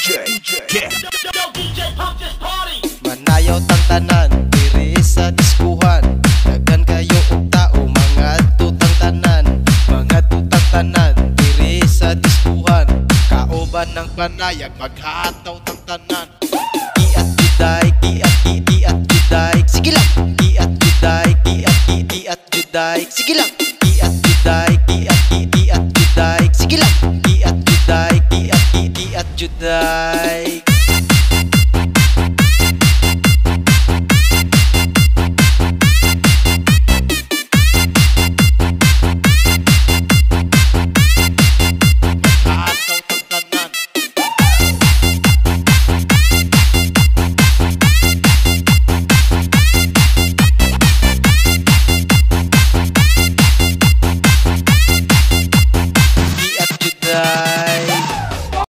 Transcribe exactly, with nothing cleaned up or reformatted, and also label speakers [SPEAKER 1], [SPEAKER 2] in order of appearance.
[SPEAKER 1] J, yeah.
[SPEAKER 2] Yo, D J, pump this party.
[SPEAKER 3] Manayaw tang tanan, diri sa diskuhan. Dagan kayo og tao, mga tutang tanan. Mga tutang tanan, diri sa diskuhan. Kauban ng panayag, maghataw tang tanan. Kiat juday, kiat ki, kiat juday. Sige lang, kiat juday, kiat ki, kiat juday. Sige lang, kiat juday, kiat ki, kiat juday. Sige lang, kiat juday, kiat ki, kiat juday.